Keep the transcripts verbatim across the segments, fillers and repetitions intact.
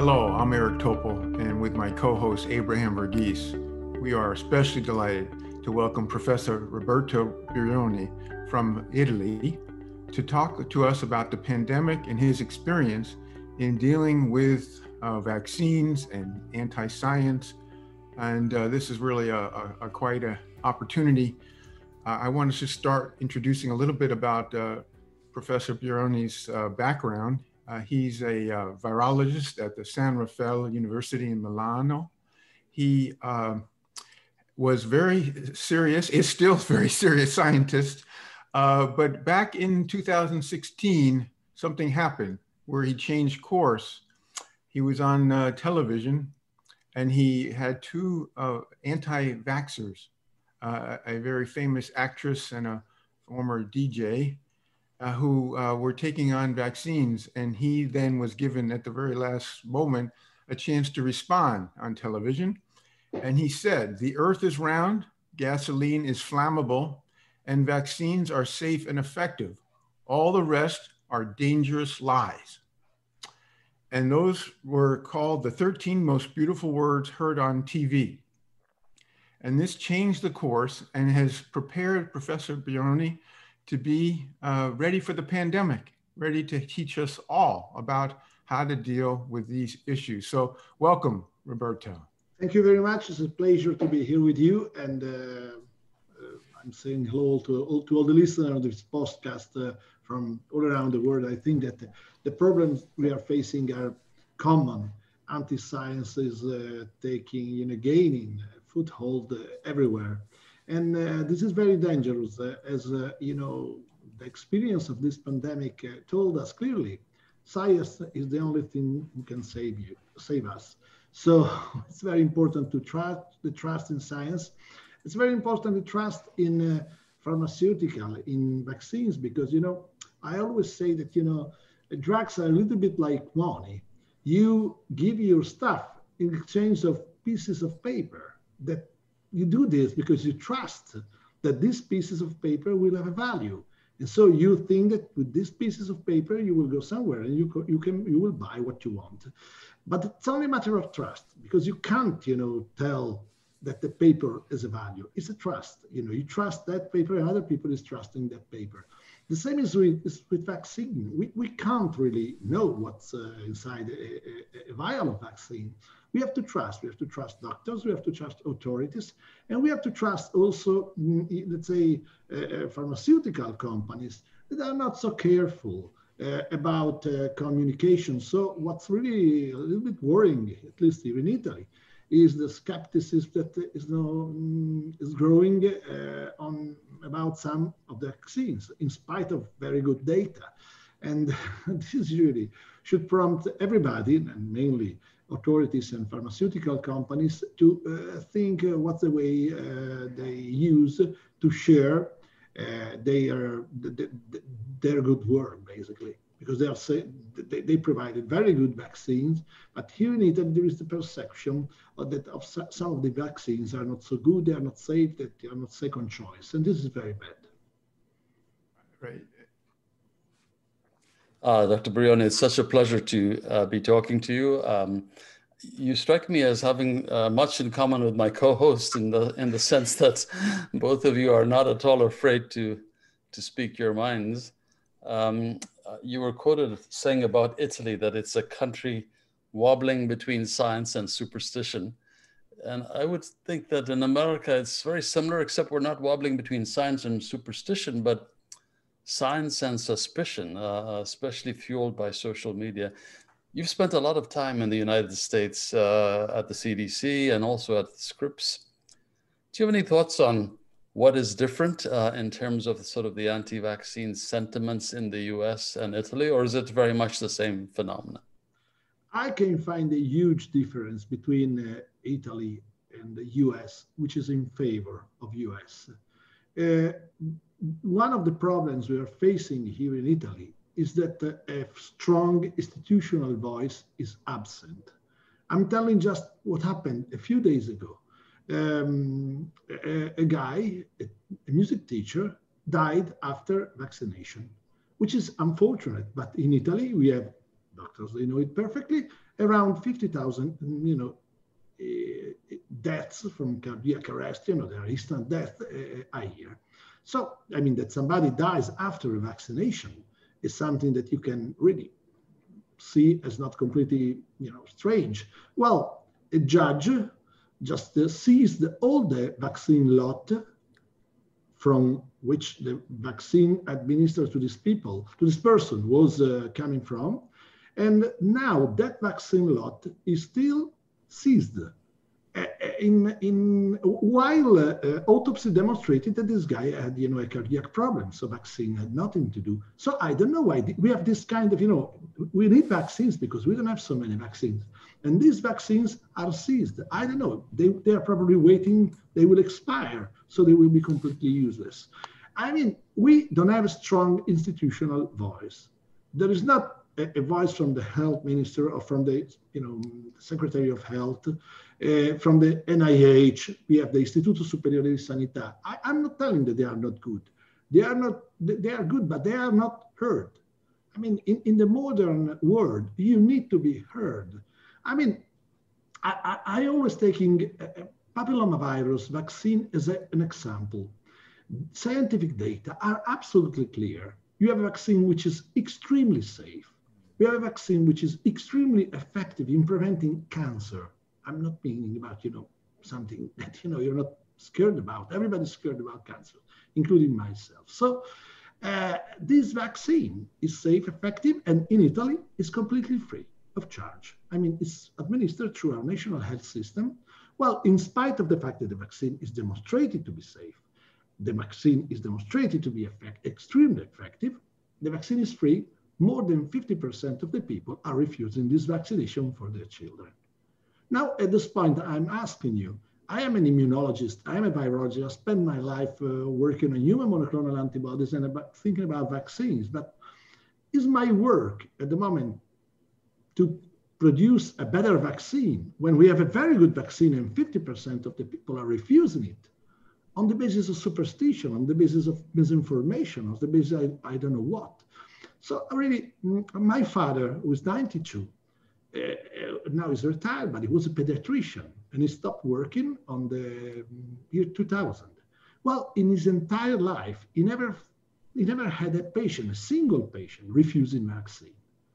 Hello, I'm Eric Topol, and with my co-host Abraham Verghese, we are especially delighted to welcome Professor Roberto Burioni from Italy to talk to us about the pandemic and his experience in dealing with uh, vaccines and anti-science. And uh, this is really a, a, a quite an opportunity. Uh, I wanted to start introducing a little bit about uh, Professor Burioni's uh, background. Uh, he's a uh, virologist at the San Raffaele University in Milano. He uh, was very serious, is still a very serious scientist, uh, but back in two thousand sixteen, something happened where he changed course. He was on uh, television and he had two uh, anti-vaxxers, uh, a very famous actress and a former D J, Uh, who uh, were taking on vaccines. And he then was given at the very last moment a chance to respond on television. And he said, the earth is round, gasoline is flammable, and vaccines are safe and effective. All the rest are dangerous lies. And those were called the thirteen most beautiful words heard on T V. And this changed the course and has prepared Professor Burioni to be uh, ready for the pandemic, ready to teach us all about how to deal with these issues. So welcome, Roberto. Thank you very much. It's a pleasure to be here with you. And uh, uh, I'm saying hello to all, to all the listeners of this podcast uh, from all around the world. I think that the problems we are facing are common. Anti-science is uh, taking, you know, gaining foothold uh, everywhere. And uh, this is very dangerous, uh, as uh, you know, the experience of this pandemic uh, told us clearly. Science is the only thing who can save you, save us. So it's very important to trust the trust in science. It's very important to trust in uh, pharmaceutical, in vaccines, because you know I always say that you know drugs are a little bit like money. You give your stuff in exchange of pieces of paper that. You do this because you trust that these pieces of paper will have a value. And so you think that with these pieces of paper, you will go somewhere and you, you, can, you will buy what you want. But it's only a matter of trust because you can't, you know, tell that the paper is a value. It's a trust. You know, you trust that paper and other people is trusting that paper. The same is with, is with vaccine. We, we can't really know what's uh, inside a, a, a vial of vaccine. We have to trust. We have to trust doctors. We have to trust authorities. And we have to trust also, let's say, uh, pharmaceutical companies that are not so careful uh, about uh, communication. So what's really a little bit worrying, at least here in Italy, is the skepticism that is, now, is growing uh, on about some of the vaccines, in spite of very good data. And this really should prompt everybody, and mainly authorities and pharmaceutical companies, to uh, think uh, what's the way uh, they use to share uh, their, their good work, basically. Because they, are say, they, they provided very good vaccines, but here in Italy there is the perception that of some of the vaccines are not so good, they are not safe, that they are not second choice, and this is very bad. Right. Uh, Doctor Burioni, it's such a pleasure to uh, be talking to you. Um, you strike me as having uh, much in common with my co-host in the in the sense that both of you are not at all afraid to to speak your minds. Um, uh, you were quoted saying about Italy that it's a country wobbling between science and superstition. And I would think that in America, it's very similar, except we're not wobbling between science and superstition, but science and suspicion, uh, especially fueled by social media. You've spent a lot of time in the United States uh, at the C D C and also at Scripps. Do you have any thoughts on what is different uh, in terms of sort of the anti-vaccine sentiments in the U S and Italy, or is it very much the same phenomenon? I can find a huge difference between uh, Italy and the U S, which is in favor of U S. Uh, one of the problems we are facing here in Italy is that uh, a strong institutional voice is absent. I'm telling just what happened a few days ago. Um, a, a guy, a, a music teacher, died after vaccination, which is unfortunate. But in Italy, we have doctors, they know it perfectly. around fifty thousand, you know, uh, deaths from cardiac arrest, you know, there are instant deaths uh, a year. So, I mean, that somebody dies after a vaccination is something that you can really see as not completely, you know, strange. Well, a judge just uh, seized all the vaccine lot from which the vaccine administered to these people, to this person was uh, coming from. And now that vaccine lot is still seized. Uh, in, in, while uh, uh, autopsy demonstrated that this guy had, you know, a cardiac problem, so vaccine had nothing to do. So I don't know why we have this kind of, you know, we need vaccines because we don't have so many vaccines. And these vaccines are seized. I don't know, they, they are probably waiting, they will expire, so they will be completely useless. I mean, we don't have a strong institutional voice. There is not a, a voice from the health minister or from the, you know, Secretary of Health, uh, from the N I H. We have the Istituto Superiore di Sanità. I, I'm not telling that they are not good. They are not, they are good, but they are not heard. I mean, in, in the modern world, you need to be heard. I mean, I, I, I always taking a papillomavirus vaccine as a, an example. Scientific data are absolutely clear. You have a vaccine which is extremely safe. We have a vaccine which is extremely effective in preventing cancer. I'm not meaning about, you know, something that, you know, you're not scared about. Everybody's scared about cancer, including myself. So uh, this vaccine is safe, effective, and in Italy is completely free of charge. I mean, it's administered through our national health system. Well, in spite of the fact that the vaccine is demonstrated to be safe, the vaccine is demonstrated to be effect, extremely effective, the vaccine is free. More than fifty percent of the people are refusing this vaccination for their children. Now, at this point, I'm asking you, I am an immunologist, I am a virologist, I spend my life uh, working on human monoclonal antibodies and about, thinking about vaccines, but is my work at the moment to produce a better vaccine when we have a very good vaccine and fifty percent of the people are refusing it on the basis of superstition, on the basis of misinformation, on the basis of I, I don't know what. So really, my father, who is ninety-two, uh, now he's retired, but he was a pediatrician and he stopped working on the year two thousand. Well, in his entire life, he never, he never had a patient, a single patient refusing vaccine.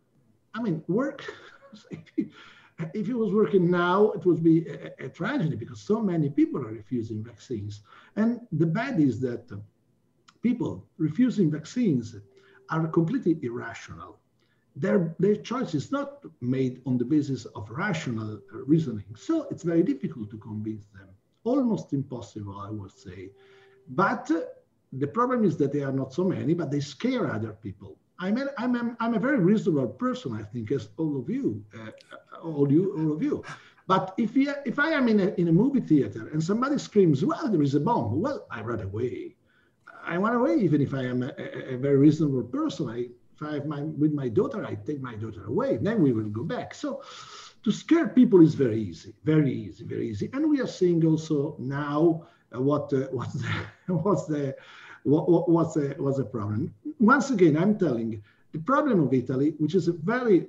I mean, work, if he, if he was working now, it would be a, a tragedy because so many people are refusing vaccines. And the bad is that people refusing vaccines are completely irrational. Their, their choice is not made on the basis of rational reasoning. So it's very difficult to convince them. Almost impossible, I would say. But uh, the problem is that they are not so many, but they scare other people. I'm a, I'm a, I'm a very reasonable person, I think, as all of you, uh, all you, all of you. But if, he, if I am in a, in a movie theater and somebody screams, well, there is a bomb, well, I run away. I run away even if I am a, a, a very reasonable person. I, if I have my, with my daughter, I take my daughter away, then we will go back. So to scare people is very easy, very easy, very easy. And we are seeing also now uh, what, uh, what's the, what's the, what, what, what's the, what's the problem. Once again, I'm telling you, the problem of Italy, which is a very,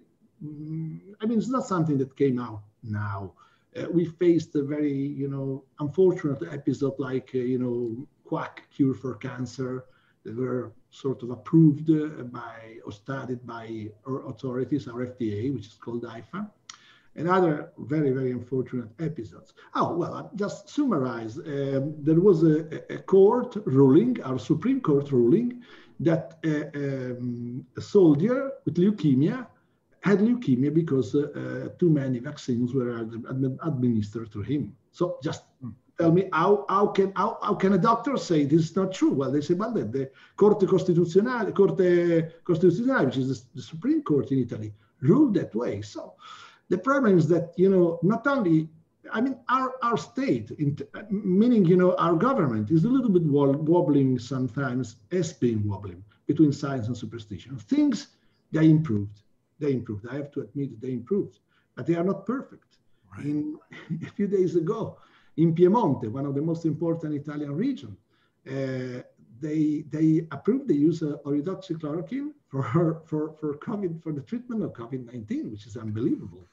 I mean, it's not something that came out now. Uh, we faced a very, you know, unfortunate episode like, uh, you know, quack cure for cancer that were sort of approved uh, by or studied by our authorities, our F D A, which is called I F A, and other very, very unfortunate episodes. Oh, well, I'll just summarize. Um, there was a, a court ruling, our Supreme Court ruling, that uh, um, a soldier with leukemia had leukemia because uh, uh, too many vaccines were ad administered to him. So just tell me, how, how, can, how, how can a doctor say this is not true? Well, they say, well, the, the Corte Costituzionale, Corte Costituzionale, which is the, the Supreme Court in Italy, ruled that way. So the problem is that, you know, not only, I mean, our, our state, in, meaning, you know, our government is a little bit wobbling sometimes, has been wobbling between science and superstition. Things, they improved. They improved. I have to admit that they improved, but they are not perfect. Right. In, a few days ago, in Piemonte, one of the most important Italian regions, uh, they, they approved the use of hydroxychloroquine for, for, for COVID, for the treatment of COVID nineteen, which is unbelievable.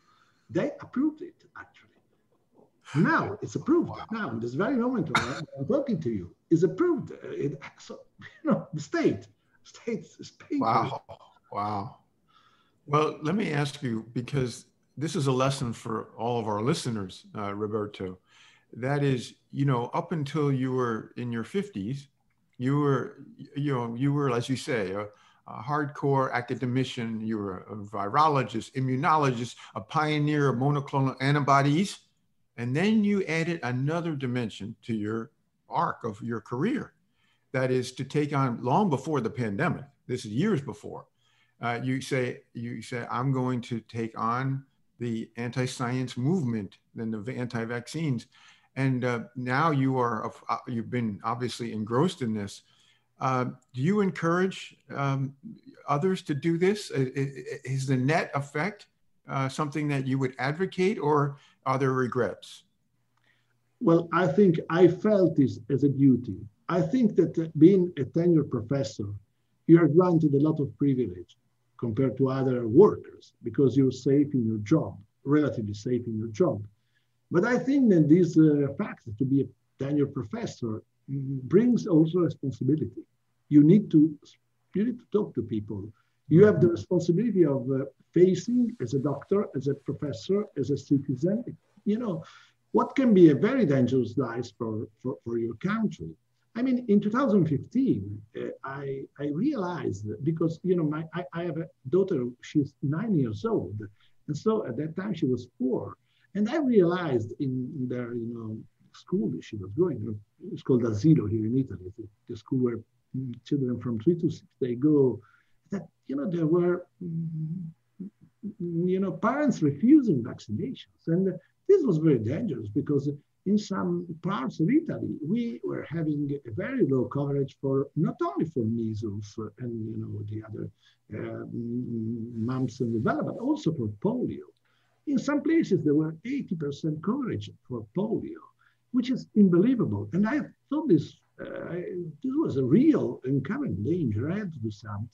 they approved it, actually. Now it's approved. Wow. Now, in this very moment when I'm talking to you, is approved. It, so, you know, the state, state is paying. Wow, wow. Well, let me ask you, because this is a lesson for all of our listeners, uh, Roberto. That is, you know, up until you were in your fifties, you were, you know, you were, as you say, a, a hardcore academician. You were a virologist, immunologist, a pioneer of monoclonal antibodies. And then you added another dimension to your arc of your career. That is to take on, long before the pandemic, this is years before, uh, you say, you say, I'm going to take on the anti-science movement and the anti-vaccines. And uh, now you are, uh, you've been obviously engrossed in this. Uh, do you encourage um, others to do this? Is the net effect uh, something that you would advocate, or are there regrets? Well, I think I felt this as a duty. I think that uh, being a tenured professor, you are granted a lot of privilege compared to other workers because you're safe in your job, relatively safe in your job. But I think that this uh, fact to be a tenured professor brings also responsibility. You need to, you need to talk to people. You have the responsibility of uh, facing, as a doctor, as a professor, as a citizen, you know, what can be a very dangerous life for, for, for your country. I mean, in two thousand fifteen, uh, I, I realized that because, you know, my, I, I have a daughter, she's nine years old. And so at that time she was four. And I realized in, in their, you know, school that she was going, it's called Asilo here in Italy, the, the school where children from three to six, they go, that, you know, there were, you know, parents refusing vaccinations. And this was very dangerous because in some parts of Italy, we were having a very low coverage for not only for measles and, you know, the other uh, mumps and rubella, but also for polio. In some places, there were eighty percent coverage for polio, which is unbelievable. And I thought this, uh, this was a real and current danger. I had to do something.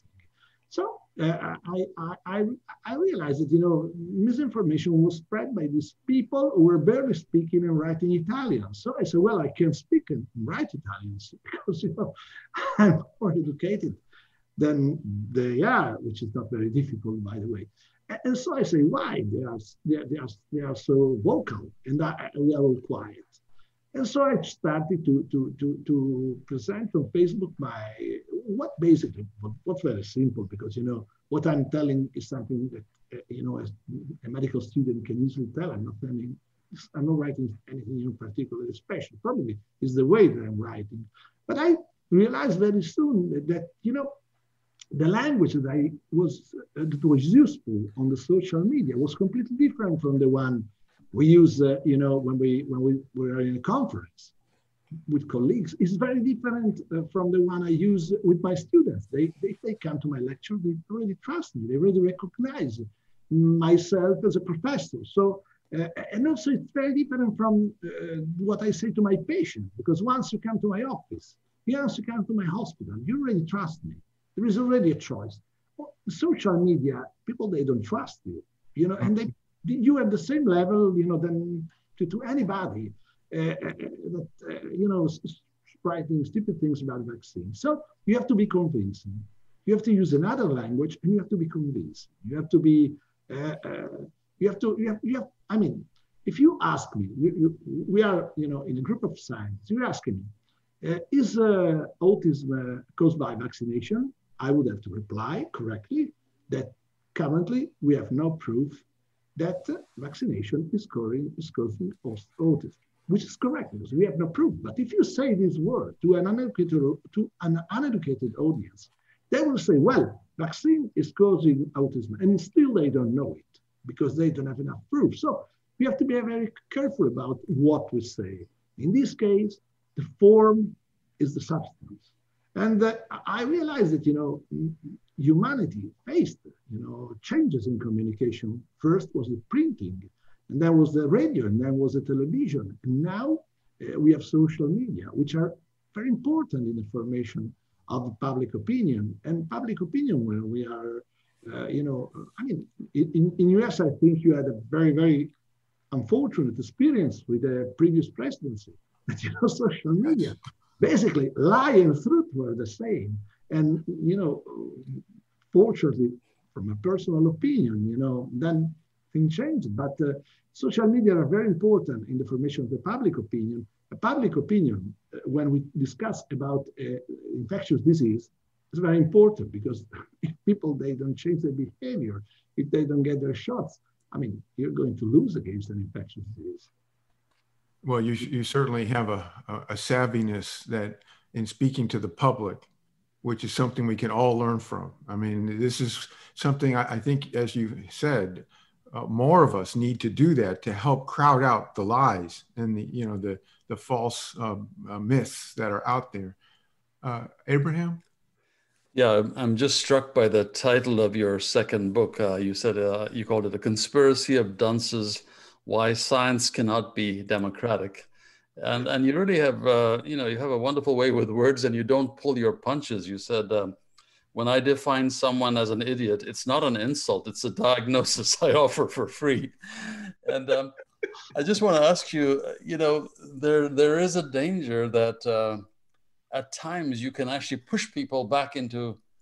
So uh, I, I, I, I realized that, you know, misinformation was spread by these people who were barely speaking and writing Italian. So I said, well, I can speak and write Italian because, you know, I'm more educated than they are, which is not very difficult, by the way. And so I say, why? They are, they are, they are, they are so vocal and I, we are all quiet. And so I started to, to, to, to present on Facebook my, what basically, what's very simple, because, you know, what I'm telling is something that, uh, you know, as a medical student can easily tell. I'm not telling, I'm not writing anything in particular special. Probably is the way that I'm writing. But I realized very soon that, that you know, the language that I was, uh, that was useful on the social media was completely different from the one we use, uh, you know, when we when we were in a conference with colleagues. It's very different uh, from the one I use with my students. They, they, if they come to my lecture, they already trust me. They already recognize myself as a professor. So, uh, and also it's very different from uh, what I say to my patients, because once you come to my office, once you come to my hospital, you already trust me. There is already a choice. Well, social media, people, they don't trust you, you know, and they, you at the same level, you know, than to, to anybody uh, that, uh, you know, writing stupid things about vaccines. So you have to be convincing. You have to use another language and you have to be convincing. You have to be, uh, uh, you have to, you have, you have, I mean, if you ask me, you, you, we are, you know, in a group of scientists, you're asking me, uh, is uh, autism uh, caused by vaccination? I would have to reply correctly that currently we have no proof that uh, vaccination is causing, is causing autism, which is correct because we have no proof. But if you say this word to an uneducated, to an uneducated audience, they will say, well, vaccine is causing autism, and still they don't know it because they don't have enough proof. So we have to be very careful about what we say. In this case, the form is the substance. And uh, I realized that, you know, humanity faced, you know, changes in communication. First was the printing, and then was the radio, and then was the television. And now uh, we have social media, which are very important in the formation of public opinion. And public opinion, when we are uh, you know, I mean, in, in U S, I think you had a very, very unfortunate experience with the previous presidency. But, you know, social media, basically lie and truth were the same. And, you know, fortunately, from a personal opinion, you know, then things changed. But uh, social media are very important in the formation of the public opinion. A public opinion, uh, when we discuss about uh, infectious disease, is very important because if people, they don't change their behavior, if they don't get their shots, I mean, you're going to lose against an infectious disease. Well, you, you certainly have a, a, a savviness that in speaking to the public, which is something we can all learn from. I mean, this is something I, I think, as you said, uh, more of us need to do that to help crowd out the lies and the, you know, the, the false uh, uh, myths that are out there. Uh, Abraham? Yeah, I'm just struck by the title of your second book. Uh, you said uh, you called it A Conspiracy of Dunces, Why Science Cannot Be Democratic. And and you really have, uh, you know, you have a wonderful way with words and you don't pull your punches. You said, um, when I define someone as an idiot, it's not an insult, it's a diagnosis I offer for free. And um, I just want to ask you, you know, there there is a danger that uh, at times you can actually push people back into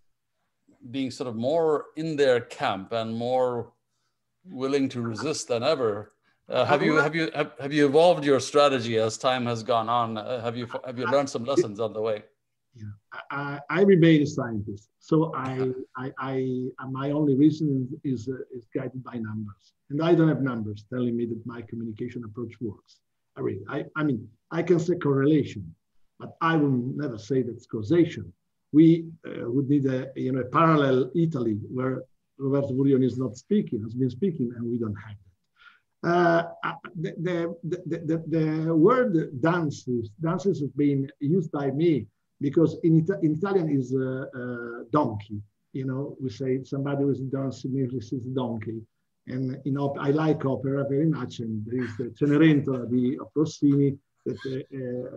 being sort of more in their camp and more willing to resist than ever. Uh, have you have you have, have you evolved your strategy as time has gone on? Uh, have you have you learned some lessons on the way? Yeah, I, I remain a scientist, so I, I, I my only reason is uh, is guided by numbers, and I don't have numbers telling me that my communication approach works. I really, I, I mean, I can say correlation, but I will never say that's causation. We uh, would need a you know a parallel Italy where Roberto Burioni is not speaking, has been speaking, and we don't have that. Uh, the, the, the, the, the word dances, dances has been used by me because in, Ita in Italian is uh, uh, donkey. You know, we say somebody who is dancing music is donkey. And in op I like opera very much, and there is the Cenerentola di Rossini, that uh,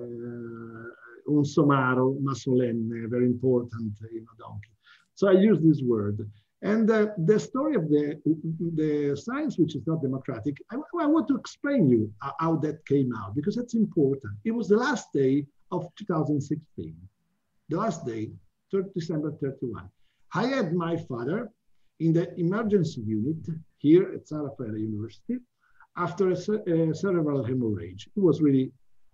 uh, un somaro, ma solenne, very important, you know, donkey. So I use this word. And uh, the story of the, the science, which is not democratic, I, I want to explain you how that came out, because that's important. It was the last day of two thousand sixteen, the last day, December thirty-first. I had my father in the emergency unit here at San Raffaele University after a, a cerebral hemorrhage. It was really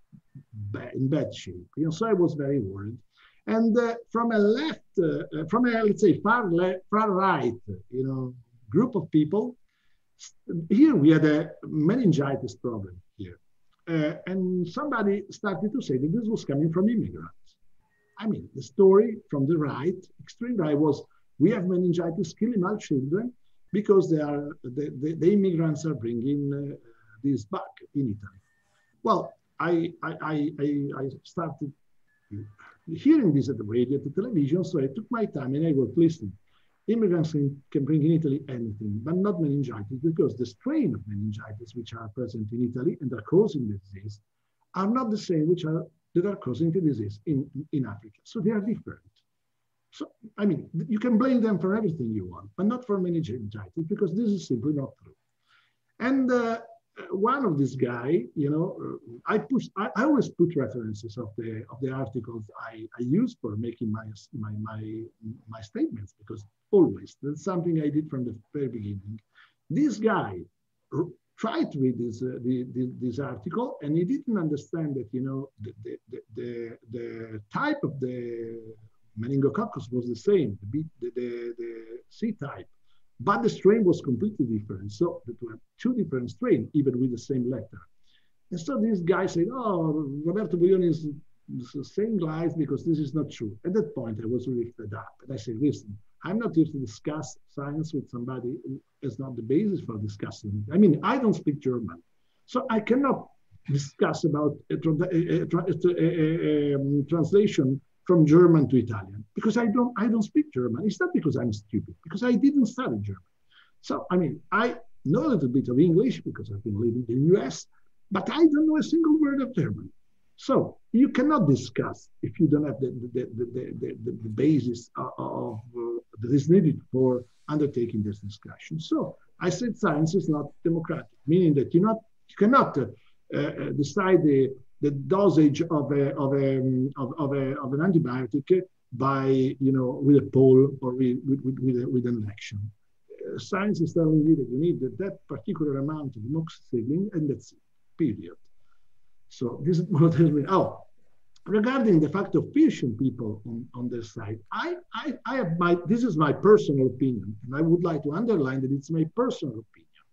bad, in bad shape, you know, so I was very worried. And uh, from a left, uh, from a, let's say, far left, far right, you know, group of people, here we had a meningitis problem here. Uh, and somebody started to say that this was coming from immigrants. I mean, the story from the right, extreme right, was we have meningitis killing our children because they are, the, the, the immigrants are bringing uh, this back in Italy. Well, I, I, I, I started hearing this at the radio, at the television, so I took my time and I was listening. Immigrants can bring in Italy anything, but not meningitis, because the strain of meningitis which are present in Italy and are causing the disease are not the same which are that are causing the disease in, in Africa. So they are different. So, I mean, you can blame them for everything you want, but not for meningitis, because this is simply not true. And uh, one of this guy, you know, I push. I, I always put references of the of the articles I, I use for making my my my my statements, because always that's something I did from the very beginning. This guy tried to read this uh, the, the, this article, and he didn't understand that, you know, the the the, the type of the meningococcus was the same, the B, the, the the C type. But the strain was completely different. So there were two different strains, even with the same letter. And so this guy said, oh, Roberto Burioni is saying lies because this is not true. At that point, I was really fed up. And I said, listen, I'm not here to discuss science with somebody who is not the basis for discussing it. I mean, I don't speak German. So I cannot discuss about a, a, a, a, a um, translation from German to Italian, because I don't, I don't speak German. It's not because I'm stupid, because I didn't study German. So, I mean, I know a little bit of English because I've been living in the U S, but I don't know a single word of German. So you cannot discuss if you don't have the, the, the, the, the, the, the basis of, of uh, that is needed for undertaking this discussion. So I said science is not democratic, meaning that you not you cannot uh, uh, decide the, the dosage of a of a of, of a of an antibiotic by you know with a poll or with with with, with, a, with an election. Uh, science is telling you that you need that, that particular amount of amoxicillin, and that's it. Period. So this is what tells me. Oh, regarding the fact of pushing people on, on their side, I, I, I have my, this is my personal opinion, and I would like to underline that it's my personal opinion.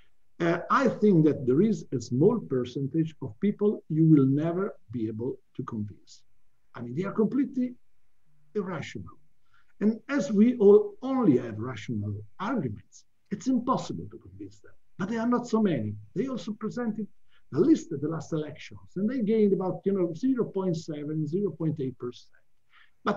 Uh, I think that there is a small percentage of people you will never be able to convince. I mean, they are completely irrational. And as we all only have rational arguments, it's impossible to convince them. But there are not so many. They also presented the list at the last elections, and they gained about you know zero point seven, zero point eight percent. But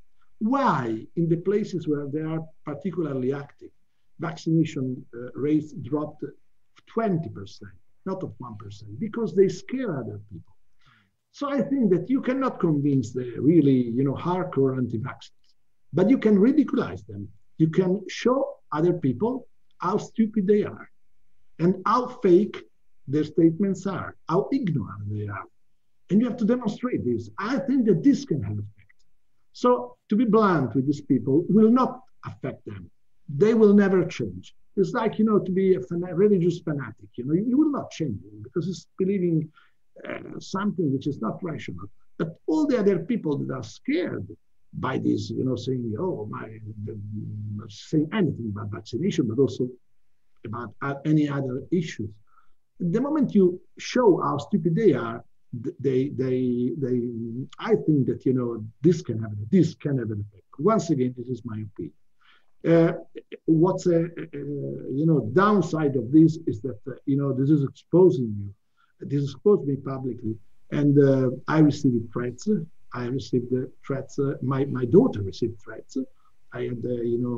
why in the places where they are particularly active, vaccination uh, rates dropped twenty percent, not of one percent, because they scare other people. So I think that you cannot convince the really you know hardcore anti-vaxxers, but you can ridiculize them. You can show other people how stupid they are and how fake their statements are, how ignorant they are. And you have to demonstrate this. I think that this can have effect. So to be blunt with these people will not affect them. They will never change. It's like, you know, to be a fan- religious fanatic, you know, you will not change them because it's believing uh, something which is not rational. But all the other people that are scared by this, you know, saying, oh, my, the, saying anything about vaccination, but also about uh, any other issues. The moment you show how stupid they are, they, they, they, I think that, you know, this can have, this can have an effect. Once again, this is my opinion. Uh, what's a, a, you know, downside of this is that, uh, you know, this is exposing you. This exposed me publicly. And uh, I received threats. I received uh, threats. Uh, my, my daughter received threats. I had, uh, you know,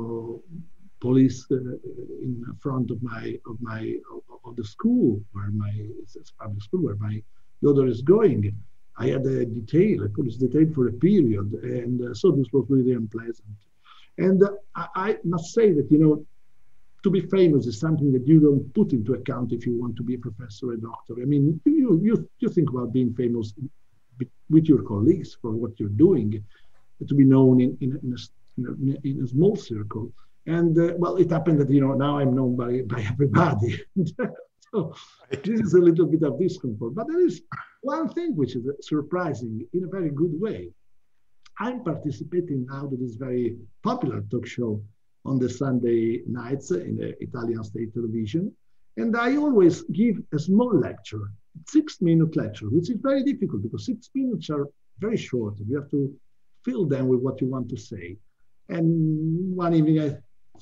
police uh, in front of my of my of, of the school where my it's public school where my daughter is going. I had a detail, a police detail for a period, and uh, so this was really unpleasant. And uh, I, I must say that you know, to be famous is something that you don't put into account if you want to be a professor or a doctor. I mean, you you you think about being famous with your colleagues for what you're doing, to be known in in, in, a, in, a, in a small circle. And uh, well, it happened that, you know, now I'm known by, by everybody. So this is a little bit of discomfort. But there is one thing which is surprising in a very good way. I'm participating now to this very popular talk show on the Sunday nights in the Italian state television. And I always give a small lecture, six minute lecture, which is very difficult because six minutes are very short. You have to fill them with what you want to say. And one evening I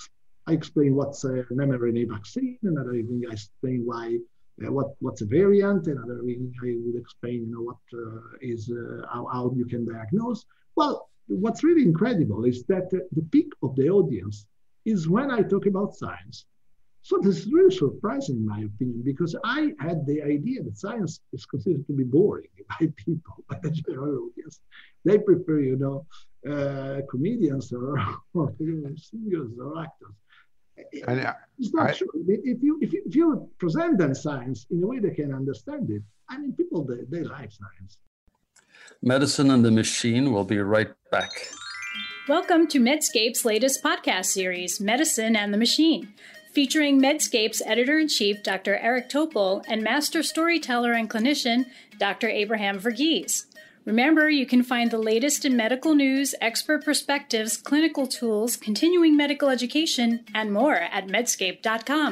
I explain what's an M R N A vaccine. Another evening, I explain why, uh, what what's a variant. Another evening, I would explain, you know, what uh, is uh, how, how you can diagnose. Well, what's really incredible is that uh, the peak of the audience is when I talk about science. So this is really surprising, in my opinion, because I had the idea that science is considered to be boring by people, by the general audience. They prefer, you know, uh, comedians or, or you know, singers or actors. And I, it's not I, true. If you, if you if you present them science in a way they can understand it, I mean, people they, they like science. Medicine and the Machine will be right back. Welcome to Medscape's latest podcast series, Medicine and the Machine, featuring Medscape's editor-in-chief, Doctor Eric Topol, and master storyteller and clinician, Doctor Abraham Verghese. Remember, you can find the latest in medical news, expert perspectives, clinical tools, continuing medical education, and more at medscape dot com.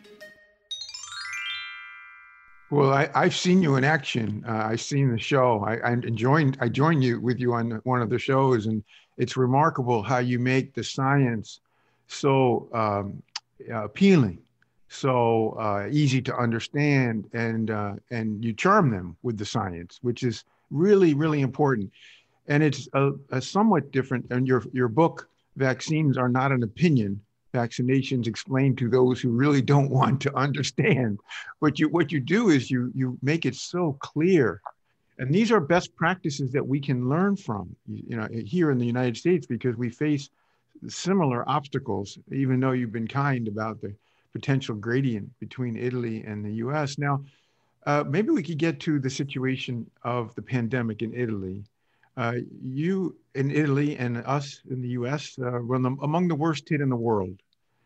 Well, I, I've seen you in action. Uh, I've seen the show. I, I joined. I joined you with you on one of the shows, and it's remarkable how you make the science so um, appealing, so uh, easy to understand, and uh, and you charm them with the science, which is really, really important. And it's a, a somewhat different. And your your book, Vaccines Are Not an Opinion, Vaccinations Explained to Those Who Really Don't Want to Understand. What you what you do is you you make it so clear. And these are best practices that we can learn from, you know, here in the United States, because we face similar obstacles, even though you've been kind about the potential gradient between Italy and the U S. Now, uh, maybe we could get to the situation of the pandemic in Italy. Uh, you in Italy and us in the U S uh, were among the worst hit in the world.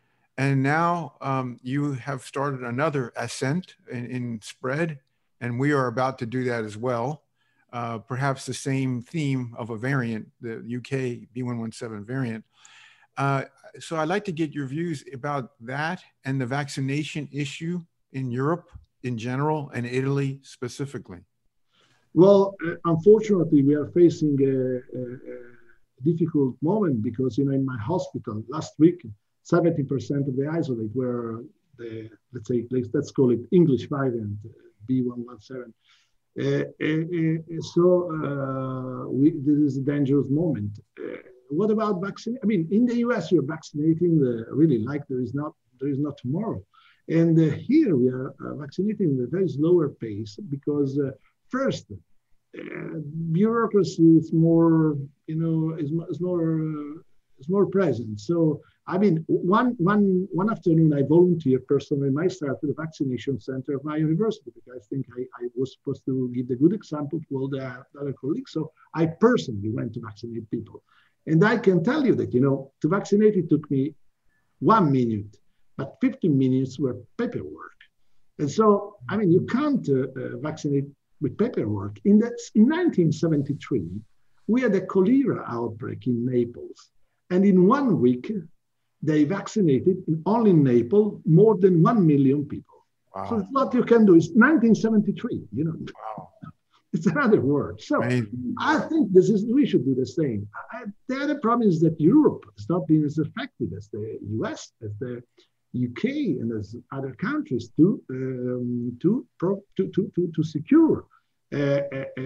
And now um, you have started another ascent in, in spread, and we are about to do that as well. Uh, perhaps the same theme of a variant, the U K B one one seven variant. Uh, so I'd like to get your views about that and the vaccination issue in Europe in general and Italy specifically. Well, uh, unfortunately, we are facing a, a, a difficult moment because, you know, in my hospital last week, seventy percent of the isolate were the, let's say, let's, let's call it English variant, B one one seven. Uh, uh, so uh, we, this is a dangerous moment. Uh, what about vaccine? I mean, in the U S, you're vaccinating the, really like there is not there is not tomorrow, and uh, here we are uh, vaccinating at a very slower pace because uh, first, uh, bureaucracy is more, you know, is, is more uh, is more present. So I mean, one, one, one afternoon, I volunteered personally myself at the vaccination center of my university because I think I, I was supposed to give the good example to all the other colleagues. So I personally went to vaccinate people. And I can tell you that, you know, to vaccinate, it took me one minute, but fifteen minutes were paperwork. And so, I mean, you can't uh, uh, vaccinate with paperwork. In, the, in nineteen seventy-three, we had a cholera outbreak in Naples. And in one week, they vaccinated, in, only in Naples, more than one million people. Wow. So what you can do is nineteen seventy-three, you know. Wow. It's another word. So Amazing. I think this is, we should do the same. I, the other problem is that Europe has not been as effective as the U S, as the U K, and as other countries to, um, to, to, to, to, to secure uh, uh,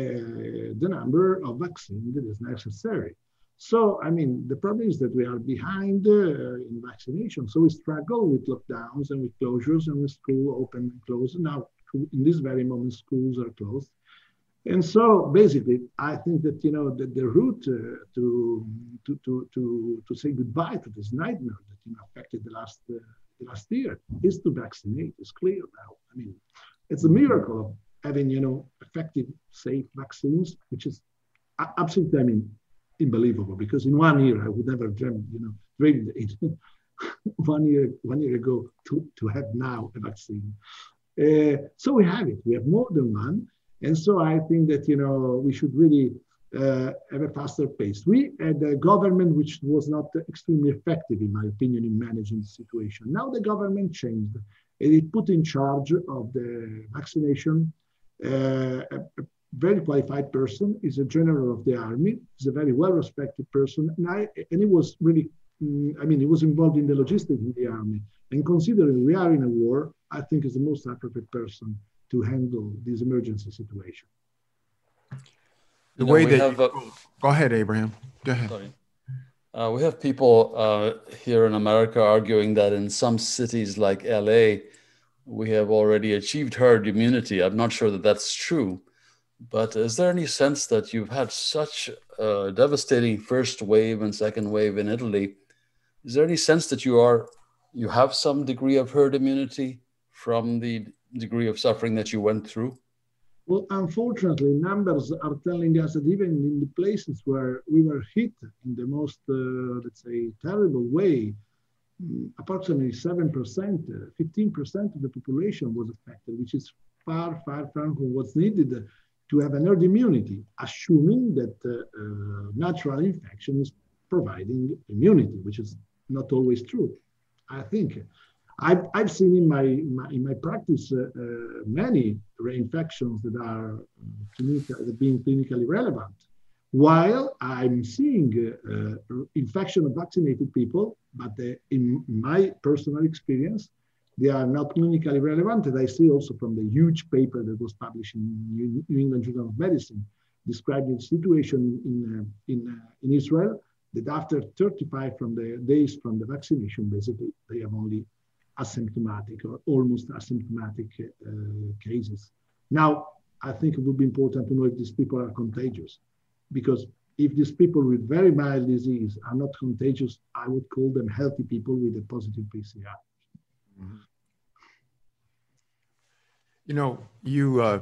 uh, the number of vaccines that is necessary. So, I mean, the problem is that we are behind uh, in vaccination. So we struggle with lockdowns and with closures and with school open and closed. Now, in this very moment, schools are closed. And so basically, I think that, you know, the, the route uh, to, to, to, to, to say goodbye to this nightmare that, you know, affected the last, uh, the last year is to vaccinate. It's clear now. I mean, it's a miracle of having, you know, effective, safe vaccines, which is absolutely, I mean, unbelievable, because in one year I would never dream, you know, dreamed it one year one year ago to, to have now a vaccine. Uh, so we have it. We have more than one, and so I think that, you know, we should really uh, have a faster pace. We had a government which was not extremely effective, in my opinion, in managing the situation. Now the government changed, and it put in charge of the vaccination uh, a, a very qualified person. Is a general of the army. He's a very well-respected person, and I and he was really, I mean, he was involved in the logistics in the army. And considering we are in a war, I think is the most appropriate person to handle this emergency situation. The you know, way that have, you, uh, go ahead, Abraham. Go ahead. Sorry. Uh, we have people uh, here in America arguing that in some cities like L A, we have already achieved herd immunity. I'm not sure that that's true. But is there any sense that you've had such a devastating first wave and second wave in Italy? Is there any sense that you are, you have some degree of herd immunity from the degree of suffering that you went through? Well, unfortunately, numbers are telling us that even in the places where we were hit in the most, uh, let's say, terrible way, approximately seven percent, fifteen percent of the population was affected, which is far, far from what's needed to have an herd immunity, assuming that uh, uh, natural infection is providing immunity, which is not always true. I think I've, I've seen in my, my in my practice uh, uh, many reinfections that are uh, clinical, that being clinically relevant, while I'm seeing uh, uh, infection of vaccinated people, but uh, in my personal experience, they are not clinically relevant. And I see also from the huge paper that was published in New England Journal of Medicine, describing the situation in, uh, in, uh, in Israel, that after thirty-five from the days from the vaccination, basically, they have only asymptomatic or almost asymptomatic uh, cases. Now, I think it would be important to know if these people are contagious, because if these people with very mild disease are not contagious, I would call them healthy people with a positive P C R. Mm-hmm. You know, you uh,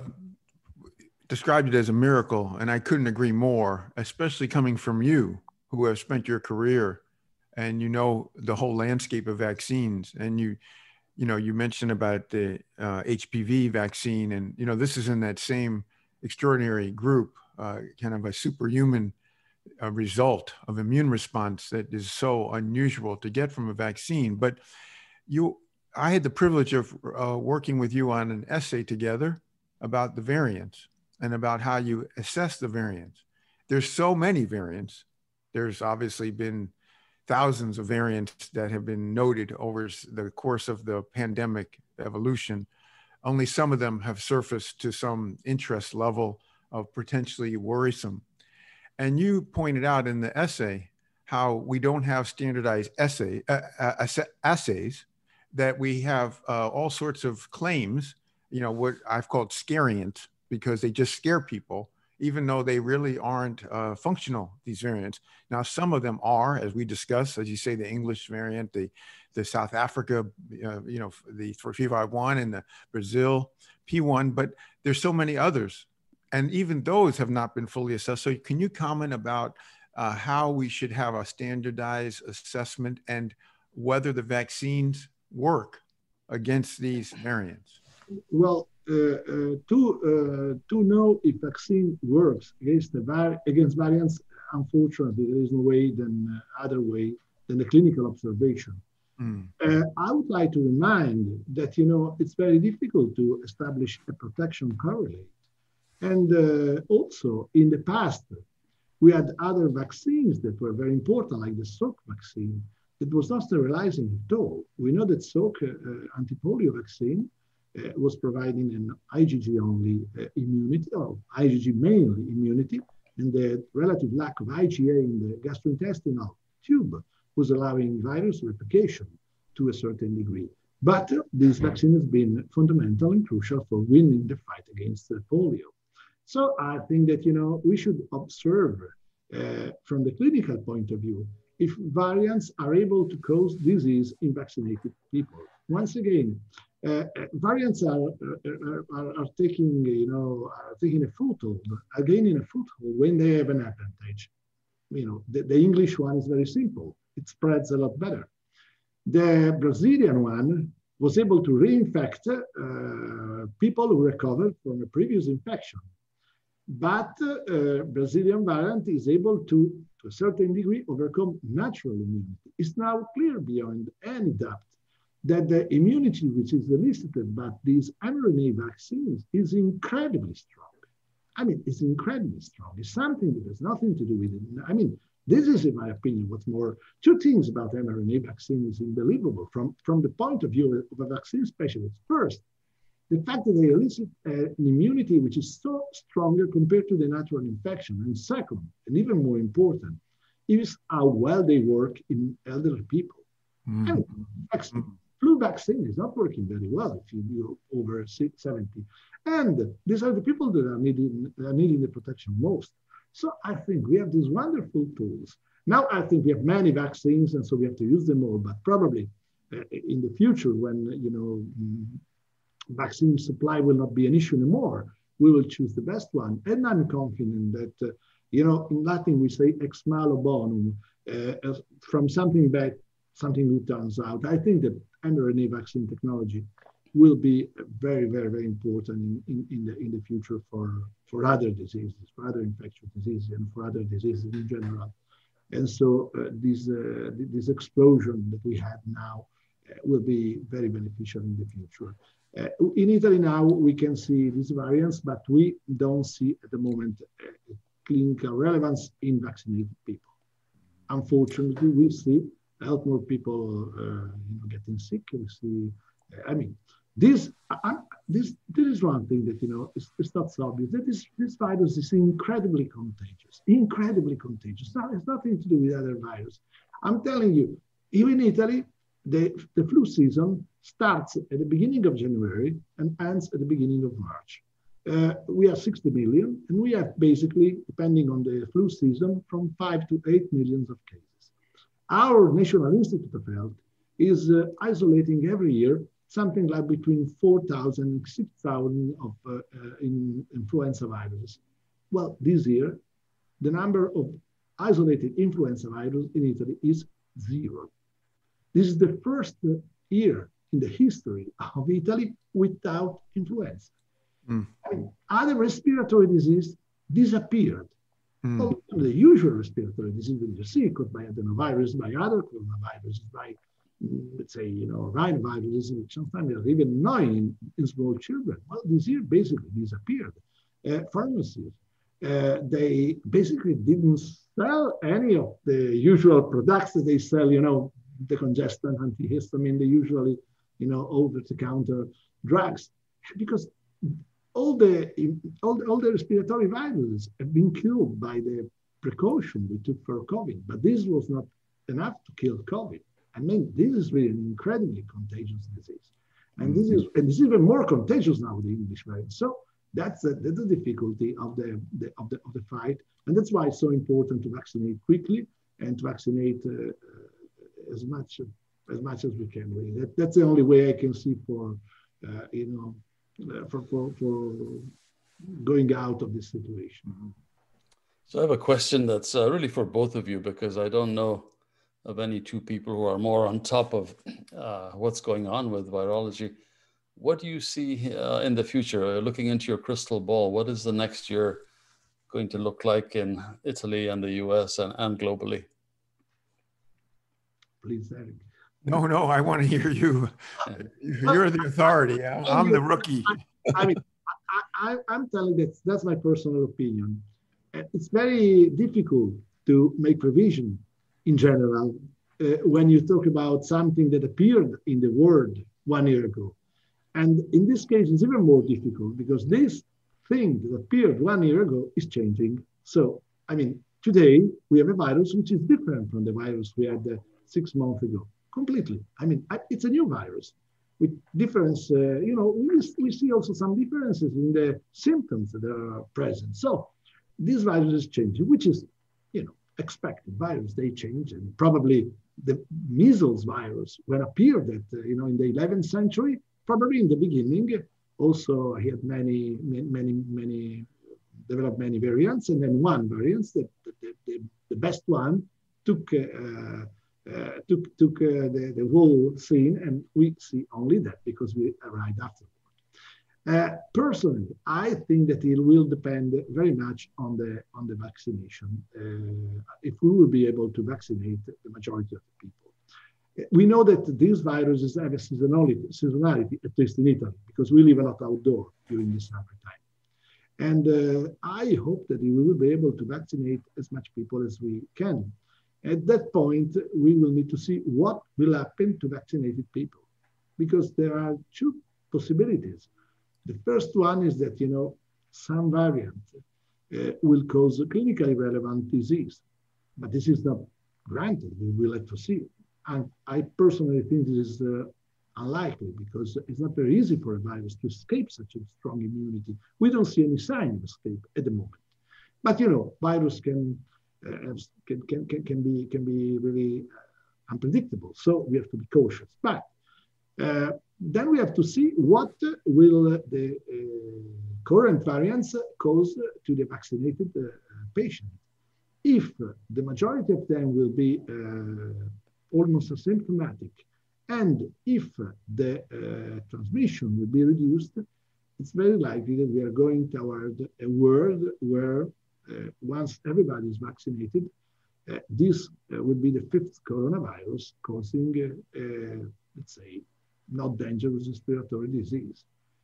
described it as a miracle, and I couldn't agree more, especially coming from you, who have spent your career and you know the whole landscape of vaccines. And you, you know, you mentioned about the uh, H P V vaccine, and you know, this is in that same extraordinary group, uh, kind of a superhuman uh, result of immune response that is so unusual to get from a vaccine. But you, I had the privilege of uh, working with you on an essay together about the variants and about how you assess the variants. There's so many variants. There's obviously been thousands of variants that have been noted over the course of the pandemic evolution. Only some of them have surfaced to some interest level of potentially worrisome. And you pointed out in the essay how we don't have standardized essay, uh, uh, assays, that we have uh, all sorts of claims, you know, what I've called scariant, because they just scare people, even though they really aren't uh, functional, these variants. Now, some of them are, as we discussed, as you say, the English variant, the, the South Africa, uh, you know, the three five one and the Brazil P one, but there's so many others. And even those have not been fully assessed. So can you comment about uh, how we should have a standardized assessment and whether the vaccines work against these variants? Well, uh, uh, to, uh, to know if vaccine works against, the var against variants, unfortunately, there is no way than uh, other way than the clinical observation. Mm. Uh, I would like to remind that, you know, it's very difficult to establish a protection correlate. And uh, also in the past, we had other vaccines that were very important, like the Salk vaccine, that was not sterilizing at all. We know that Salk uh, anti-polio vaccine uh, was providing an I G G only uh, immunity, or I G G mainly immunity, and the relative lack of I G A in the gastrointestinal tube was allowing virus replication to a certain degree. But uh, this vaccine has been fundamental and crucial for winning the fight against uh, polio. So I think that, you know, we should observe uh, from the clinical point of view if variants are able to cause disease in vaccinated people. Once again, uh, variants are, are, are, are taking, you know, are taking a foothold, are gaining a foothold when they have an advantage. You know, the, the English one is very simple. It spreads a lot better. The Brazilian one was able to reinfect uh, people who recovered from a previous infection. But uh, Brazilian variant is able to, to a certain degree, overcome natural immunity. It's now clear beyond any doubt that the immunity which is elicited by these mRNA vaccines is incredibly strong. I mean, it's incredibly strong. It's something that has nothing to do with it. I mean, this is, in my opinion, what's more, two things about mRNA vaccine is unbelievable from, from the point of view of a vaccine specialist. First, the fact that they elicit uh, an immunity which is so stronger compared to the natural infection. And second, and even more important, is how well they work in elderly people. Mm. I mean, vaccine, mm. flu vaccine is not working very well if you are over seventy. And these are the people that are needing, are needing the protection most. So I think we have these wonderful tools. Now I think we have many vaccines, and so we have to use them all, but probably uh, in the future when, you know, mm, vaccine supply will not be an issue anymore, we will choose the best one. And I'm confident that, uh, you know, in Latin we say ex malo bonum, uh, from something bad, something good turns out. I think that mRNA vaccine technology will be very, very, very important in, in, in, the, in the future for, for other diseases, for other infectious diseases, and for other diseases in general. And so uh, this, uh, this explosion that we have now uh, will be very beneficial in the future. Uh, in Italy now, we can see these variants, but we don't see at the moment uh, clinical relevance in vaccinated people. Unfortunately, we see a lot more people uh, you know, getting sick. We see, uh, I mean, this, uh, this, this is one thing that, you know, it's, it's not so obvious. That is, this virus is incredibly contagious, incredibly contagious. Now, it's nothing to do with other viruses. I'm telling you, even in Italy, the, the flu season starts at the beginning of January and ends at the beginning of March. Uh, we are sixty million, and we have basically, depending on the flu season, from five to eight millions of cases. Our National Institute of Health is uh, isolating every year something like between four thousand and six thousand of uh, uh, in influenza viruses. Well, this year, the number of isolated influenza virus in Italy is zero. This is the first year in the history of Italy without influenza. Mm. I mean, other respiratory disease disappeared. Mm. Well, the usual respiratory disease that you see caused by adenovirus, by other coronaviruses, by, let's say, you know, rhinoviruses, which sometimes are even annoying in, in small children. Well, this year basically disappeared. Uh, pharmacies, uh, they basically didn't sell any of the usual products that they sell, you know, decongestant, antihistamine, the usually, you know, over-the-counter drugs, because all the, all the all the respiratory viruses have been killed by the precaution we took for COVID, but this was not enough to kill COVID. I mean, this is really an incredibly contagious disease, and this is and this is even more contagious now with the English variant. So that's the, that's the difficulty of the, the of the of the fight, and that's why it's so important to vaccinate quickly and to vaccinate uh, as much as much as we can. Really, that, that's the only way I can see for uh, you know uh, for, for for going out of this situation. Mm-hmm. So I have a question that's uh, really for both of you, because I don't know of any two people who are more on top of uh, what's going on with virology. What do you see uh, in the future? Uh, looking into your crystal ball, what is the next year going to look like in Italy and the U S and, and globally? Please, Eric. No, no, I want to hear you. You're the authority. I'm the rookie. I mean, I, I, I'm telling that that's my personal opinion. It's very difficult to make provision in general uh, when you talk about something that appeared in the world one year ago. And in this case, it's even more difficult because this thing that appeared one year ago is changing. So, I mean, today we have a virus which is different from the virus we had uh, six months ago, completely. I mean, it's a new virus with difference, uh, you know, we, we see also some differences in the symptoms that are present. So this virus is changing, which is, you know, expected. Virus, they change, and probably the measles virus, when appeared at, uh, you know, in the eleventh century, probably in the beginning, also he had many, many, many, developed many variants, and then one variant, that the, the, the best one, took uh, uh, took took uh, the, the whole scene, and we see only that because we arrived afterwards. Uh, personally, I think that it will depend very much on the on the vaccination. Uh, if we will be able to vaccinate the majority of the people, we know that these viruses have a seasonality, seasonality at least in Italy, because we live a lot outdoor during the summertime. And uh, I hope that we will be able to vaccinate as much people as we can. At that point, we will need to see what will happen to vaccinated people, because there are two possibilities. The first one is that, you know, some variant uh, will cause a clinically relevant disease, but this is not granted. We will have to see. And I personally think this is uh, unlikely, because it's not very easy for a virus to escape such a strong immunity. We don't see any sign of escape at the moment. But, you know, virus can, uh, can, can, can, can, be, can be really unpredictable. So we have to be cautious. But uh, then we have to see what will the uh, current variants cause to the vaccinated uh, patient. If the majority of them will be uh, almost asymptomatic, and if the uh, transmission will be reduced, it's very likely that we are going toward a world where uh, once everybody is vaccinated, uh, this uh, will be the fifth coronavirus causing, uh, uh, let's say, not dangerous respiratory disease.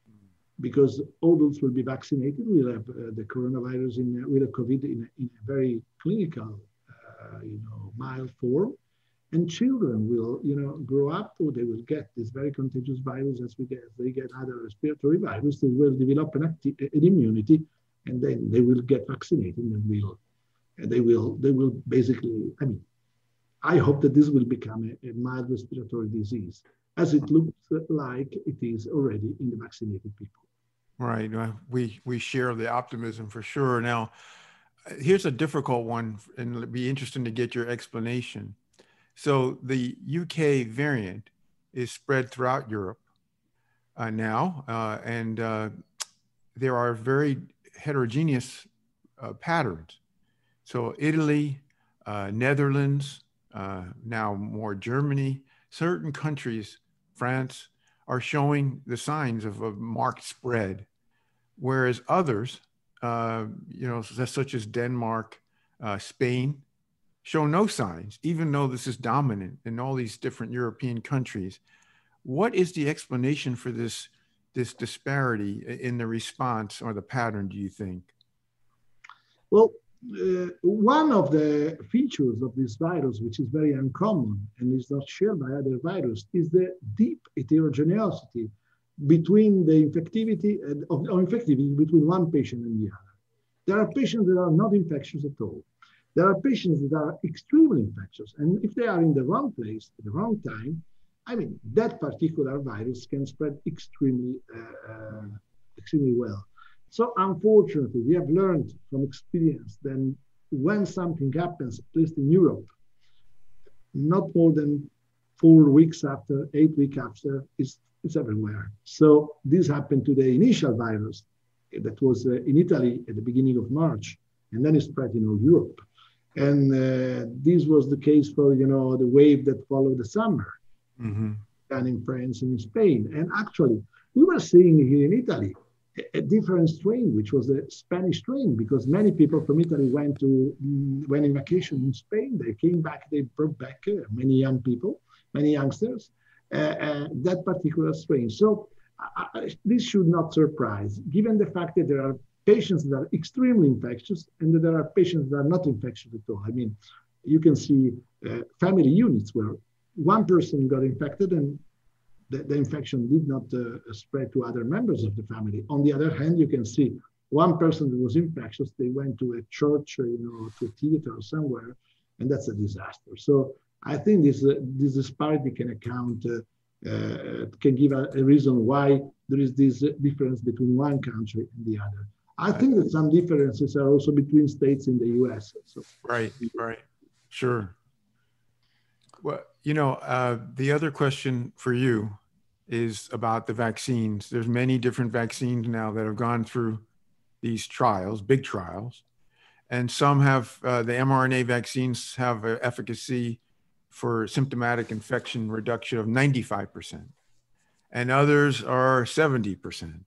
Because all those will be vaccinated, we'll have uh, the coronavirus in, uh, with a COVID in a, in a very clinical, uh, you know, mild form. And children will, you know, grow up, or they will get this very contagious virus as we get, as they get other respiratory virus, they will develop an, acti- an immunity, and then they will get vaccinated, and will, and they will, they will basically, I mean, I hope that this will become a, a mild respiratory disease, as it looks like it is already in the vaccinated people. Right. Uh, We we share the optimism for sure. Now, here's a difficult one, and it'd be interesting to get your explanation. So the U K variant is spread throughout Europe uh, now, uh, and uh, there are very heterogeneous uh, patterns. So Italy, uh, Netherlands, uh, now more Germany, certain countries, France, are showing the signs of a marked spread, whereas others, uh, you know, such as Denmark, uh, Spain, show no signs, even though this is dominant in all these different European countries. What is the explanation for this, this disparity in the response or the pattern, do you think? Well, uh, one of the features of this virus, which is very uncommon and is not shared by other viruses, is the deep heterogeneity between the infectivity and of, of infectivity between one patient and the other. There are patients that are not infectious at all. There are patients that are extremely infectious, and if they are in the wrong place at the wrong time, I mean, that particular virus can spread extremely, uh, uh, extremely well. So unfortunately, we have learned from experience that when something happens, at least in Europe, not more than four weeks after, eight weeks after, it's, it's everywhere. So this happened to the initial virus that was uh, in Italy at the beginning of March, and then it spread in all Europe. And uh, this was the case for, you know, the wave that followed the summer, mm-hmm. and in France and in Spain. And actually, we were seeing here in Italy a, a different strain, which was the Spanish strain, because many people from Italy went to went in vacation in Spain. They came back, they brought back uh, many young people, many youngsters, uh, uh, that particular strain. So uh, this should not surprise, given the fact that there are patients that are extremely infectious and that there are patients that are not infectious at all. I mean, you can see uh, family units where one person got infected and the, the infection did not uh, spread to other members of the family. On the other hand, you can see one person that was infectious, they went to a church, or, you know, to a theater or somewhere, and that's a disaster. So I think this, uh, this disparity can account, uh, uh, can give a, a reason why there is this difference between one country and the other. I think that some differences are also between states in the U S. So. Right, right, sure. Well, you know, uh, the other question for you is about the vaccines. There's many different vaccines now that have gone through these trials, big trials, and some have, uh, the mRNA vaccines have an efficacy for symptomatic infection reduction of ninety-five percent, and others are seventy percent.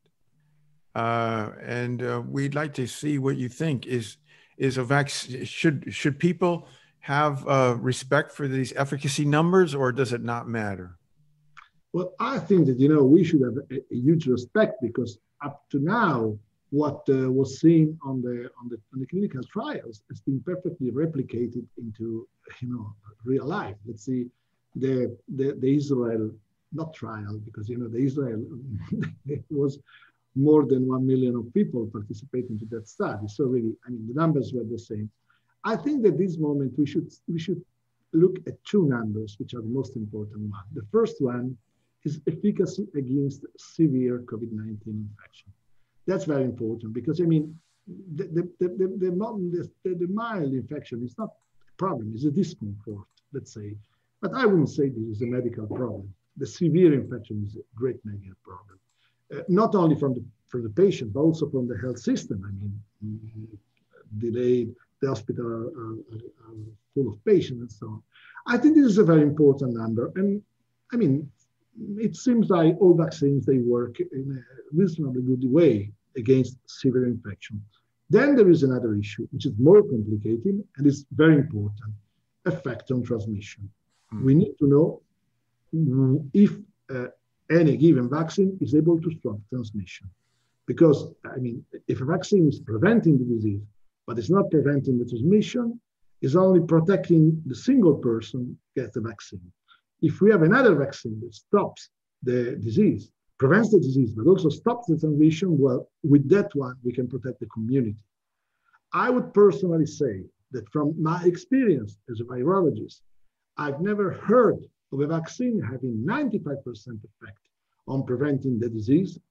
Uh, and uh, we'd like to see what you think. Is is a vaccine, should should people have uh, respect for these efficacy numbers, or does it not matter? Well, I think that, you know, we should have a, a huge respect, because up to now, what uh, was seen on the, on the on the clinical trials has been perfectly replicated into, you know, real life. Let's see, the the, the Israel, not trial, because, you know, the Israel it was more than one million of people participating to that study. So really, I mean, the numbers were the same. I think that this moment we should we should look at two numbers, which are the most important one. The first one is efficacy against severe COVID nineteen infection. That's very important, because, I mean, the, the, the, the, the, the, the mild infection is not a problem, it's a discomfort, let's say. But I wouldn't say this is a medical problem. The severe infection is a great medical problem. Uh, not only from the, from the patient, but also from the health system. I mean, mm, delayed, the hospital are, are, are full of patients and so on. I think this is a very important number. And I mean, it seems like all vaccines, they work in a reasonably good way against severe infection. Then there is another issue, which is more complicated and is very important, effect on transmission. Mm. We need to know if uh, any given vaccine is able to stop transmission. Because, I mean, if a vaccine is preventing the disease, but it's not preventing the transmission, it's only protecting the single person who gets the vaccine. If we have another vaccine that stops the disease, prevents the disease, but also stops the transmission, well, with that one, we can protect the community. I would personally say that from my experience as a virologist, I've never heard of a vaccine having ninety-five percent effect on preventing the disease,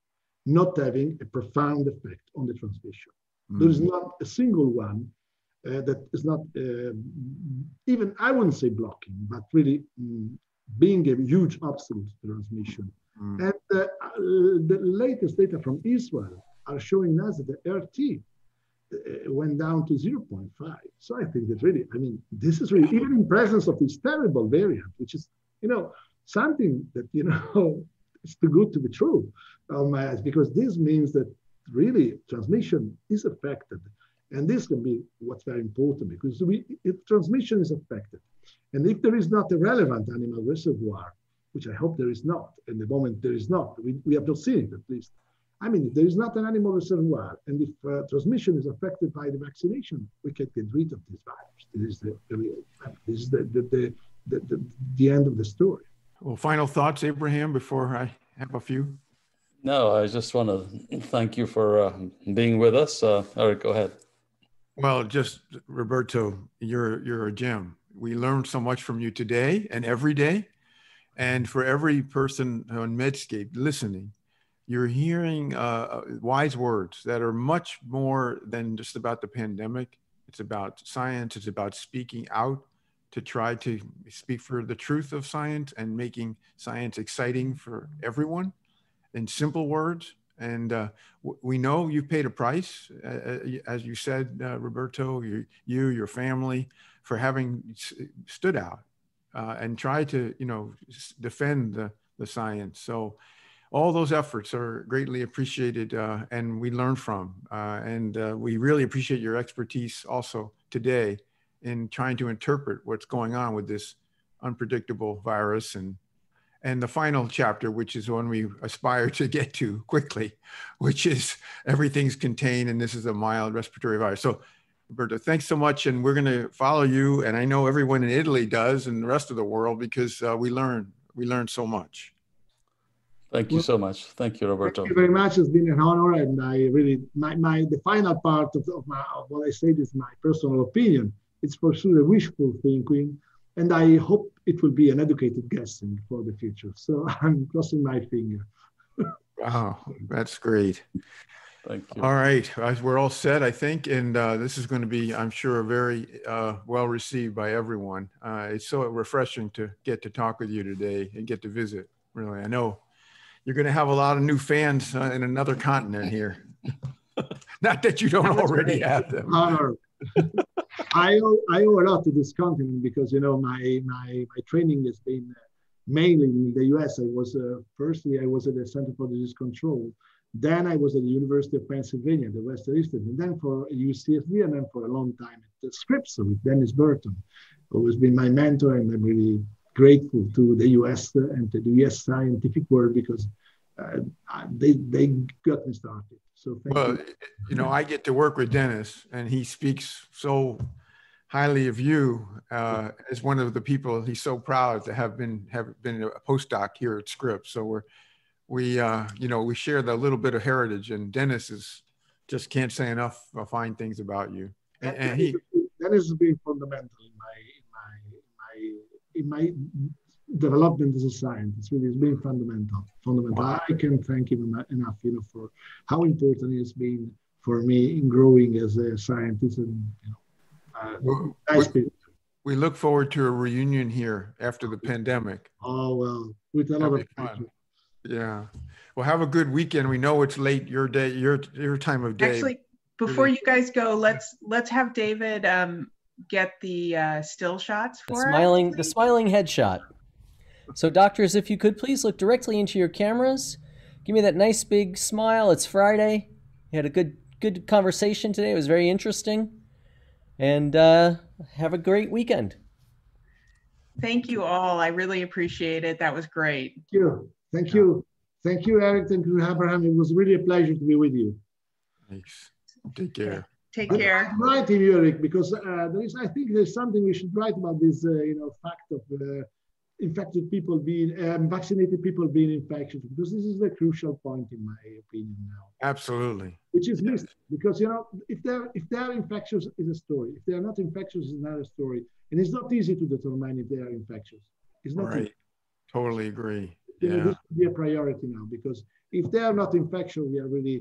not having a profound effect on the transmission. Mm. There is not a single one uh, that is not uh, even, I wouldn't say blocking, but really mm, being a huge obstacle to transmission. Mm. And uh, uh, the latest data from Israel are showing us that the R T uh, went down to zero point five. So I think that really, I mean, this is really, even in presence of this terrible variant, which is, you know, something that, you know, it's too good to be true, um, because this means that really transmission is affected. And this can be what's very important, because we, if transmission is affected, and if there is not a relevant animal reservoir, which I hope there is not, and the moment there is not, we, we have not seen it at least. I mean, if there is not an animal reservoir, and if uh, transmission is affected by the vaccination, we can get rid of this virus. This is the, the this is the the, the, the, the, the end of the story. Well, final thoughts, Abraham, before I have a few? No, I just want to thank you for uh, being with us. Uh, Eric, go ahead. Well, just Roberto, you're you're a gem. We learned so much from you today and every day. And for every person on Medscape listening, you're hearing uh, wise words that are much more than just about the pandemic. It's about science. It's about speaking out to try to speak for the truth of science and making science exciting for everyone in simple words. And uh, we know you've paid a price, uh, as you said, uh, Roberto, you, you, your family, for having stood out uh, and tried to, you know, defend the, the science. So all those efforts are greatly appreciated uh, and we learn from. Uh, and uh, we really appreciate your expertise also today in trying to interpret what's going on with this unpredictable virus. And And the final chapter, which is one we aspire to get to quickly, which is everything's contained and this is a mild respiratory virus. So, Roberto, thanks so much. And we're going to follow you. And I know everyone in Italy does and the rest of the world, because uh, we learn, we learn so much. Thank you so much. Thank you, Roberto. Thank you very much. It's been an honor. And I really, my, my the final part of, of, my, of what I said is my personal opinion. It's for sure a wishful thinking. And I hope it will be an educated guessing for the future. So I'm crossing my finger. Wow, that's great. Thank you. All right, we're all set, I think. And uh, this is going to be, I'm sure, very uh, well received by everyone. Uh, it's so refreshing to get to talk with you today and get to visit, really. I know you're going to have a lot of new fans uh, in another continent here. Not that you don't already have them. Honor. I owe, I owe a lot to this continent because, you know, my, my, my training has been mainly in the U S. I was, uh, firstly, I was at the Center for Disease Control. Then I was at the University of Pennsylvania, the Western Eastern, and then for U C S D, and then for a long time at the Scripps with Dennis Burton, who has been my mentor, and I'm really grateful to the U S and to the U S scientific world because uh, they, they got me started. So thank well, you. you know, I get to work with Dennis, and he speaks so highly of you uh, as one of the people he's so proud to have been have been a postdoc here at Scripps. So we're we uh, you know we share the little bit of heritage, and Dennis is just can't say enough fine things about you. And, and he Dennis has been fundamental in my in my in my in my development as a scientist. Really, it's been fundamental. Fundamental. Wow. I can't thank him enough, you know, for how important he has been for me in growing as a scientist. And you know, uh, well, nice we, we look forward to a reunion here after the pandemic. Oh well, with a lot of fun. Yeah. Well, have a good weekend. We know it's late your day, your your time of day. Actually, before really. you guys go, let's let's have David um, get the uh, still shots for the smiling us, the smiling headshot. So doctors, if you could please look directly into your cameras. Give me that nice big smile. It's Friday. We had a good good conversation today. It was very interesting. And uh, have a great weekend. Thank you all. I really appreciate it. That was great. Thank you. Thank you. Thank you, Eric. Thank you, Abraham. It was really a pleasure to be with you. Thanks. Take care. Take care. I'm writing you, Eric, because uh, there is, I think there's something we should write about this, uh, you know, fact of uh, infected people being, um, vaccinated people being infectious, because this is the crucial point in my opinion now. Absolutely. Which is missed, because, you know, if they're, if they're infectious is a story. If they're not infectious is another story. And it's not easy to determine if they are infectious. It's not right. easy. Totally agree. You know, yeah. this should be a priority now, because if they are not infectious, we are really,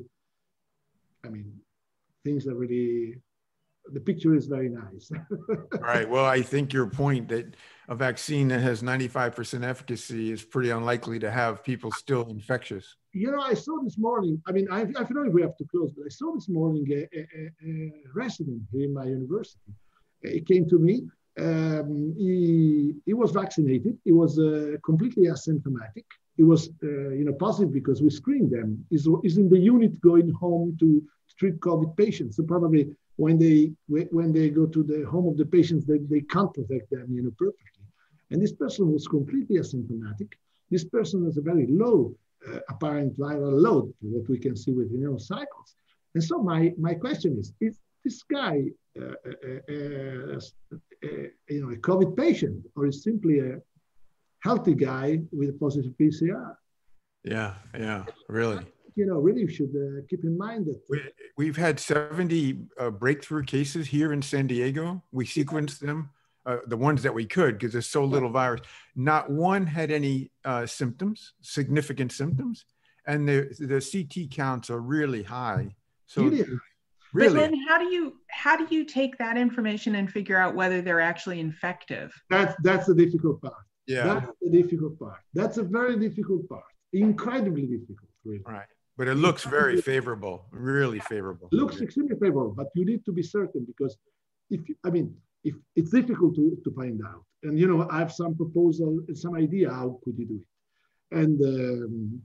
I mean, things are really, the picture is very nice. Right. Well, I think your point that a vaccine that has ninety-five percent efficacy is pretty unlikely to have people still infectious. You know, I saw this morning, I mean, I, I don't know if we have to close, but I saw this morning a, a, a resident here in my university. He came to me. Um, he, he was vaccinated. He was uh, completely asymptomatic. He was, uh, you know, positive because we screened them. He's, he's in the unit going home to treat COVID patients. So probably when they when they go to the home of the patients, they, they can't protect them, you know, perfectly. And this person was completely asymptomatic. This person has a very low uh, apparent viral load, what we can see with you know cycles. And so my my question is: is this guy, uh, uh, uh, uh, you know, a COVID patient, or is simply a healthy guy with a positive P C R? Yeah, yeah, really. You know, really should uh, keep in mind that we, we've had seventy uh, breakthrough cases here in San Diego. We sequenced them, uh, the ones that we could, because there's so little virus. Not one had any uh, symptoms, significant symptoms, and the the C T counts are really high. So really, really, but then how do you how do you take that information and figure out whether they're actually infective? That's that's the difficult part. Yeah, that's the difficult part. That's a very difficult part. Incredibly difficult, really. Right. But it looks very favorable, really favorable. It looks extremely favorable, but you need to be certain because if, you, I mean, if it's difficult to, to find out. And, you know, I have some proposal, some idea how could you do it. And, um,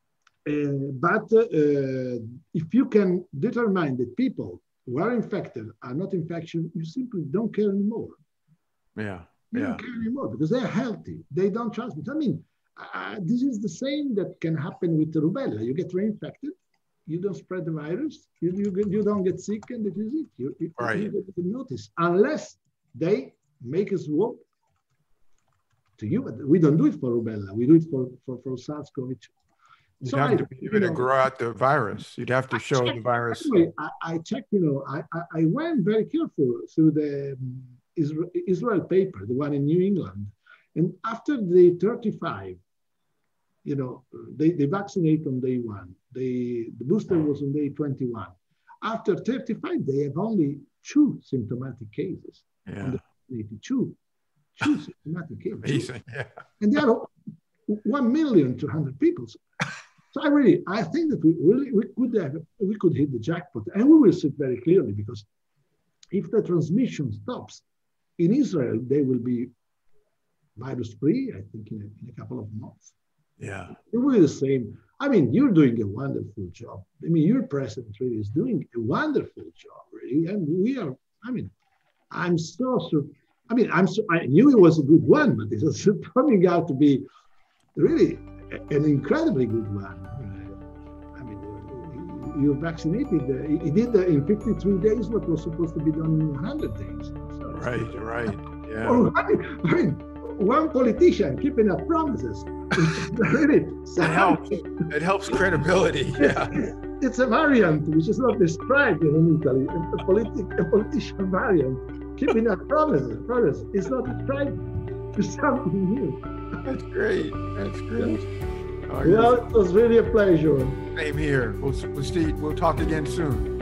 uh, but uh, if you can determine that people who are infected are not infectious, you simply don't care anymore. Yeah, you yeah. don't care anymore because they're healthy. They don't transmit. I mean, Uh, this is the same that can happen with the rubella. You get reinfected, you don't spread the virus, you, you, get, you don't get sick, and that is it. You, you, right. you don't notice unless they make a swab to you. But we don't do it for rubella. We do it for, for, for SARS-CoV two. You'd So have I, to be able to grow out the virus. You'd have to I show checked, the virus. Anyway, I, I checked, you know, I, I, I went very careful through the um, Israel, Israel paper, the one in New England. And after day thirty-five, you know, they, they vaccinate on day one. They, the booster was on day twenty-one. After thirty-five, they have only two symptomatic cases. Yeah. On the eighty-two, two symptomatic cases. Amazing, yeah. And there are one million two hundred people. So, so I really, I think that we really, we could have, we could hit the jackpot, and we will see it very clearly because if the transmission stops in Israel, they will be virus-free, I think, in a, in a couple of months. Yeah. It will be the same. I mean, you're doing a wonderful job. I mean, your president really is doing a wonderful job, really. And we are, I mean, I'm so, so I mean, I'm so, I knew it was a good one, but it was turning out to be really an incredibly good one. I mean, you're vaccinated. He did in fifty-three days what was supposed to be done in one hundred days. So, right, right, yeah. Or, I mean, one politician keeping up promises. Really, it helps. It helps credibility. Yeah, it's, it's a variant which is not described in Italy. A, politic, a politician variant keeping up promises. Promises. It's not described. It's something new. That's great. That's great. Oh, well, it was really a pleasure. Same here. We'll we'll see. We'll talk again soon.